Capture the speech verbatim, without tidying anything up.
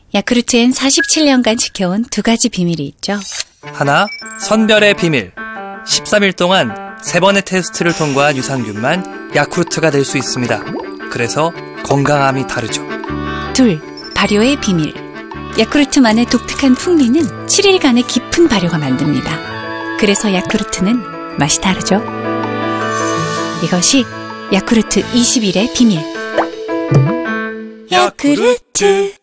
야쿠르트엔 사십칠 년간 지켜온 두 가지 비밀이 있죠. 하나, 선별의 비밀. 십삼 일 동안 세 번의 테스트를 통과한 유산균만 야쿠르트가 될 수 있습니다. 그래서 건강함이 다르죠. 둘, 발효의 비밀. 야쿠르트만의 독특한 풍미는 칠 일간의 깊은 발효가 만듭니다. 그래서 야쿠르트는 맛이 다르죠. 이것이 야쿠르트 이십 일의 비밀. 야쿠르트